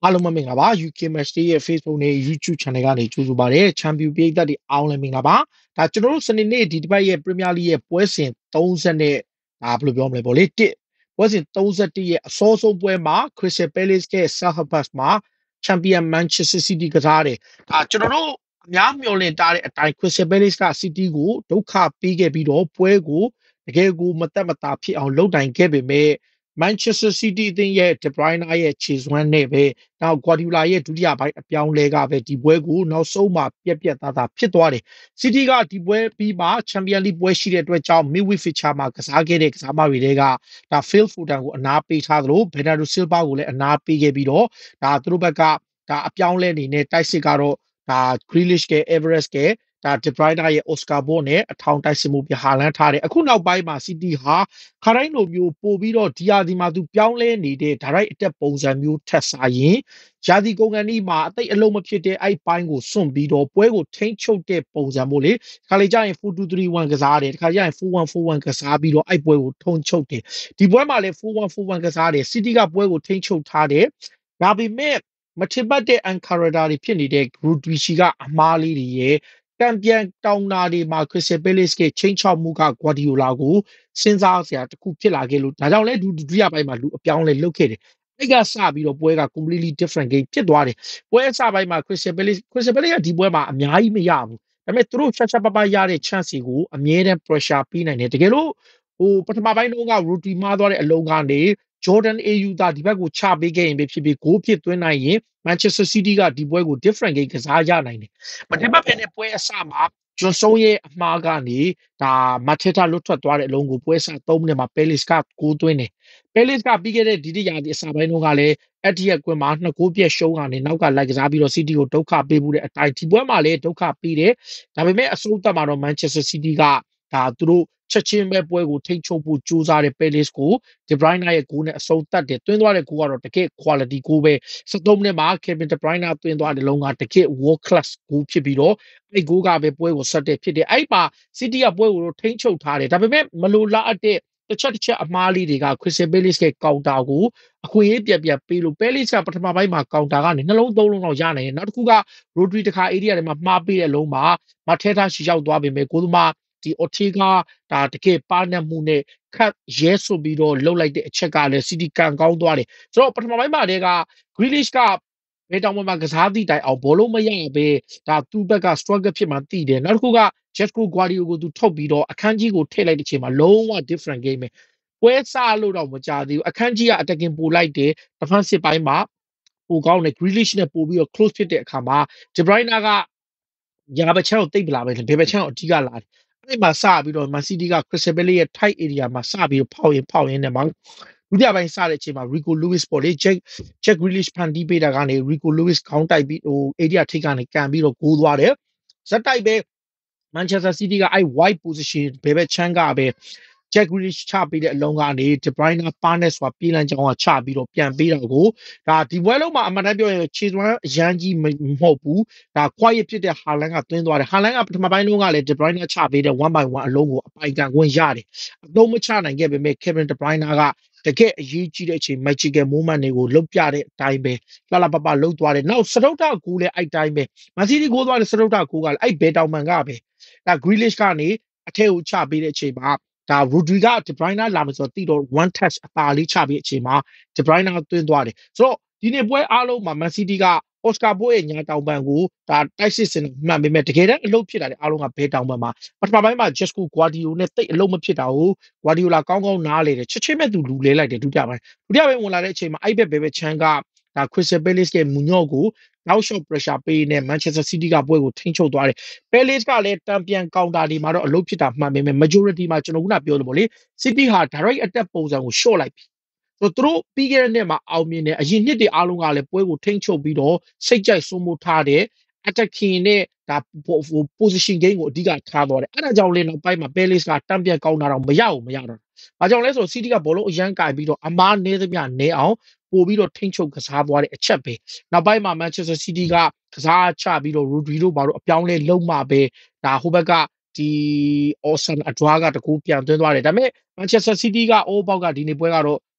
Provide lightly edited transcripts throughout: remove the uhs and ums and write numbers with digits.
အားလုံးပဲမင်္ဂလာပါ UK Match Day ရဲ့ Facebook နဲ့ YouTube Channel ကနေကြိုဆိုပါရစေ။ Champion ပရိသတ်တွေအားလုံးလည်းမင်္ဂလာပါ။ဒါကျွန်တော်တို့စနေနေ့ဒီတစ်ပတ်ရဲ့ Premier League ရဲ့ပွဲစဉ်30နဲ့ဘယ်လိုပြောမလဲပေါ့လေ1ပွဲစဉ်31ရဲ့အစောဆုံးပွဲမှာ Crystal Palace ရဲ့ Southampton မှာ Champion Manchester City ကစားတယ်။ဒါကျွန်တော်တို့အများမျှော်လင့်ထားတဲ့အတိုင်း Crystal Palace က City ကိုဒုက္ခပေးခဲ့ပြီးတော့ပွဲကိုတကယ်ကိုမတက်မတာဖြစ်အောင်လုပ်နိုင်ခဲ့ပေမဲ့ Manchester City အသင်းရဲ့ De Bruyne ရဲ့ခြေစွမ်းနဲ့ပဲနောက် Guardiola ရဲ့ဒုတိယပိုင်းအပြောင်းလဲကပဲဒီပွဲကိုနောက်ဆုံးမှာပြက်ပြက်သားသားဖြစ်သွားတယ်။ City ကဒီပွဲပြီးမှ Champions League ပွဲရှိတဲ့အတွက်ကြောင့် Midweek fixture မှာကစားခဲ့တဲ့ကစားမတွေတွေကဒါ Phil Foden ကိုအနားပေးထားသလို Bernardo Silva ကိုလည်းအနားပေးခဲ့ပြီးတော့ဒါသူတို့ဘက်ကဒါအပြောင်းလဲအနေနဲ့တိုက်စစ်ကတော့ဒါ Grealish က Everest ကဒါ De Bruyne ရဲ့ Oscar Bourne နဲ့အထောင်တိုက်စစ်မှုပြဟာလန်းထားတယ်အခုနောက်ပိုင်းမှာ City ဟာခါတိုင်းလိုမျိုးပို့ပြီးတော့ဒီယာဒီမှာသူပြောင်းလဲနေတဲ့ direct attack ပုံစံမျိုးထက်စားရင်ရာသီကုန်ကန်ဒီမှာအသိအလုံးမဖြစ်တဲ့အဲ့ပိုင်းကိုစွန့်ပြီးတော့ပွဲကိုထိန်းချုပ်တဲ့ပုံစံမျိုးလေခါလေကျရင်4-2-3-1ကစားတယ်တခါကျရင်4-1-4-1ကစားပြီးတော့အဲ့ပွဲကိုထုံချုပ်တယ်ဒီပွဲမှာလည်း4-1-4-1ကစားတယ် City ကပွဲကိုထိန်းချုပ်ထားတယ်ဒါပေမဲ့မထင်မှတ်တဲ့ Encarada တွေဖြစ်နေတဲ့ Rodri ကအမားလေးတွေရဲ့တံပြန်တောင်းတာတွေမှာ Crystal Palace ကချိန်ချောက်မှုက Guardiola ကိုစဉ်းစားစရာတစ်ခုဖြစ်လာခဲ့လို့ဒါကြောင့်လဲဒုတိယပိုင်းမှာလူအပြောင်းလဲလုပ်ခဲ့တယ်အဲ့ကစပြီးတော့ပွဲက completely different game ဖြစ်သွားတယ်ပွဲအစပိုင်းမှာ Crystal Palace ကဒီပွဲမှာအများကြီးမရဘူးဒါပေမဲ့သူတို့ချက်ပရတဲ့ chance တွေကိုအမြဲတမ်း pressure ပေးနိုင်တယ်တကယ်လို့ပထမပိုင်းတုန်းက Rodri မှားသွားတဲ့အလုံးကနေ Jordan Ayew သာဒီဘက်ကိုချပေးခဲ့ရင်ပဲဖြစ်ဖြစ်ဂိုးဖြစ်သွင်းနိုင်ရင် Manchester City ကဒီပွဲကို different game ကစားရနိုင်တယ်မထင်မှတ်ဘဲနဲ့ပွဲအစမှာဂျွန်ဆုံးရဲ့အမှားကနေဒါမတ်ထက်တာလွတ်ထွက်သွားတဲ့အလုံးကိုပွဲစ3မိနစ်မှာ Palace ကဂိုးသွင်းတယ် Palace ကပြီးခဲ့တဲ့ဒီတစ်ရာသီအစပိုင်းတုန်းကလည်းEtihad ကွင်းမှာ2ဂိုးပြည့်ရှုံးကနေနောက်ကလိုက်ကစားပြီးတော့ City ကိုဒုက္ခပေးမှုတဲ့အတိုင်းဒီပွဲမှာလည်းဒုက္ခပေးတယ်ဒါပေမဲ့အဆုံးသတ်မှာတော့ Manchester City ကဒါသူတို့ချက်ချင်းပဲပွဲကိုထိန်းချုပ်ဖို့ကြိုးစားတဲ့ Palace ကို De Bruyne ရဲ့ဂိုးနဲ့အဆုံးသတ်တယ်သွင်းသွားတဲ့ဂိုးကတော့တကယ် quality ဂိုးပဲ73မိနစ်မှာ Kevin De Bruyne သွင်းသွားတဲ့လုံးကတကယ် world class ဂိုးဖြစ်ပြီးတော့အဲ့ဂိုးကပဲပွဲကိုဆက်တဲ့ဖြစ်တယ်အဲ့မှာ City ကပွဲကိုထိန်းချုပ်ထားတယ်ဒါပေမဲ့မလိုလားအပ်တဲ့တစ်ချက်အမားလေးတွေက Crystal Palace ရဲ့ကောင်တာကိုအခွင့်အရေးပြန်ပေးလို့ Palace ကပထမပိုင်းမှာကောင်တာကနေနှလုံးသုံးလုံးလောက်ရနိုင်တယ်နောက်တစ်ခုက Rodri တခါ area တွေမှာမှားပေးတဲ့လုံးမှာမထဲထားရှိရောက်သွားပေမဲ့ကိုသမားဒီ Ortega ဒါတကယ်ပါနတ်မှုနဲ့ခတ်ရဲဆိုပြီးတော့လှုပ်လိုက်တဲ့အချက်ကလည်း City ကန်ကောင်းသွားတယ်ဆိုတော့ပထမပိုင်းမှာတည်းက Grealish ကဘယ်တောင်မှကစားသည့်တိုင်အောင်ဘောလုံးမရပဲဒါသူ့ဘက်က struggle ဖြစ်မှသိတယ်နောက်တစ်ခုက Jesco Guardiola ကိုသူထုတ်ပြီးတော့အခန်းကြီးကိုထည့်လိုက်တဲ့အချိန်မှာလုံးဝ different game ပဲပွဲစလို့တော့မကြသေးဘူးအခန်းကြီးက attacking ပို့လိုက်တယ် defensive ပိုင်းမှာပိုကောင်းတယ် Grealish နဲ့ပို့ပြီးတော့ close ဖြစ်တဲ့အခါမှာ De Bruyne ကညာဘက်ချမ်းကိုတိတ်ပလာပဲဘယ်ဘက်ချမ်းကိုအဓိကလာတယ်အဲ့မှာစပြီးတော့ Man City က Crystal Palace ရဲ့ tight area မှာစပြီးတော့ဖောက်ရင်းနဲ့မှာဒုတိယပိုင်းစတဲ့အချိန်မှာ Rico Lewis ပေါ့လေ Jack Grealish ဖန်တီးပေးတာကနေ Rico Lewis ခေါင်းတိုက်ပြီးarea ထိပ်ကနေကန်ပြီးတော့ဂိုးသွားတယ်ဇက်တိုက်ပဲ Manchester City ကအဲ့ wide position ဘယ်ဘက်ချမ်းကပဲ Jack Grealish ချပေးတဲ့အလုံးကနေ De Bruyne ပါနဲ့ဆိုတာပြေးလန်းချောင်းကချပြီးတော့ပြန်ပေးတာကိုဒါဒီပွဲလုံးမှာအမှန်တမ်းပြောရင်ခြေစွမ်းအရန်ကြီးမဟုတ်ဘူးဒါ quiet ဖြစ်တဲ့ Haaland ကသွင်းသွားတယ် Haaland ကပထမပိုင်းတုန်းကလည်း De Bruyne ချပေးတဲ့1 by 1အလုံးကိုအပိုင်ကန်ခွင့်ရတယ်အသုံးမချနိုင်ခဲ့ပေမဲ့ Kevin De Bruyne ကတကယ်အရေးကြီးတဲ့အချိန် magical moment တွေကိုလုတ်ပြတဲ့အတိုင်းပဲလှပလုတ်သွားတယ်နောက်စတုတ္ထကူလည်းအဲ့တိုင်းပဲ Man City ဂိုးသွားတဲ့စတုတ္ထကူကလည်းအဲ့ဘယ်တောင်မှန်ကပဲဒါ Grealish ကနေအထက်ကိုချပေးတဲ့အချိန်မှာဒါ Rodri က De Bruyne လာမယ်ဆိုတော့တိတော့ one touch အသာလေးချပေးအချိန်မှာ De Bruyne ကသွင်းသွားတယ်ဆိုတော့ဒီနေ့ပွဲအားလုံးမှာ Man City က Oscar Bourne ရဲ့ညာတောင်ပံကိုဒါတိုက်စစ်စင်မှန်ပေမဲ့တကယ်တမ်းအလုပ်ဖြစ်တာလေအားလုံးကဘယ်တောင်ပံမှာပထမပိုင်းမှာ Jesco Guardiola နဲ့တိတ်အလုပ်မဖြစ်တာကို Guardiola ကောင်းနားလေတယ်ချက်ချင်းပဲသူလူလဲလိုက်တယ်ဒုတိယပိုင်းဝင်လာတဲ့အချိန်မှာအဲ့ဘက်ဘယ်ချမ်းကဒါ Crystal Palace ရဲ့မူညော့ကိုနောက် shot pressure ပေးနေ Manchester City ကပွဲကိုထိန်းချုပ်သွားတယ် Palace ကလည်းတံပြန်ကောင်တာဒီမှာတော့အလုပ်ဖြစ်တာမှန်ပေမဲ့ majority မှာကျွန်တော်ကပြောလို့ပေါ့လေ City ဟာ direct attack ပုံစံကို short လိုက်ပြီဆိုတော့သူတို့ပြီးခဲ့တဲ့နှစ်မှာအောင်မြင်တယ်အရင်နှစ်တွေအားလုံးကလည်းပွဲကိုထိန်းချုပ်ပြီးတော့စိတ်ကြိုက်စိုးမိုးထားတယ် attacking နဲ့ဒါ position game ကိုအဓိကထားသွားတယ်အဲ့ဒါကြောင့်လည်းနောက်ပိုင်းမှာ Palace ကတံပြန်ကောင်းတာတော့မရတော့ဘာကြောင့်လဲဆိုတော့ City ကဘောလုံးအရန်ကင်ပြီးတော့အမားနေသမျှနေအောင်ပို့ပြီးတော့ထိန်းချုပ်ကစားသွားတဲ့အချက်ပဲနောက်ပိုင်းမှာ Manchester City ကကစားချပြီးတော့ Rodri တို့ဘာလို့အပြောင်းလဲလုံးမှပဲဒါဟိုဘက်ကဒီ Awesome အဒွားကတကူပြန်သွင်းသွားတယ်ဒါပေမဲ့ Manchester City ကအိုးပေါက်ကဒီနေ့ပွဲကတော့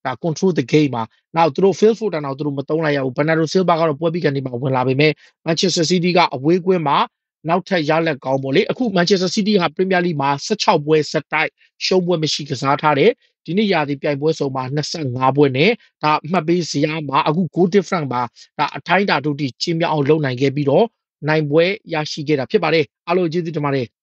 control the game မှာနောက်သူတို့ Phil Foden တော့သူတို့မသုံးလိုက်ရဘူး Bernardo Silva ကတော့ပွဲပြီးကနေမှဝင်လာပေမဲ့ Manchester City ကအဝေးကွင်းမှာနောက်ထပ်ရလက်ကောင်းပေါ့လေအခု Manchester City ဟာ Premier League မှာ16ပွဲဆက်တိုက်ရှုံးပွဲမရှိကစားထားတယ်ဒီနေ့ရာသီပြိုင်ပွဲစုံမှာ25ပွဲနဲ့ဒါအမှတ်ပေးဇယားမှာအခု goal difference မှာဒါအထိုင်းတာတို့တိကျင်းပြအောင်လုပ်နိုင်ခဲ့ပြီးတော့နိုင်ပွဲရရှိခဲ့တာဖြစ်ပါတယ်အားလုံးကျေးဇူးတင်ပါတယ်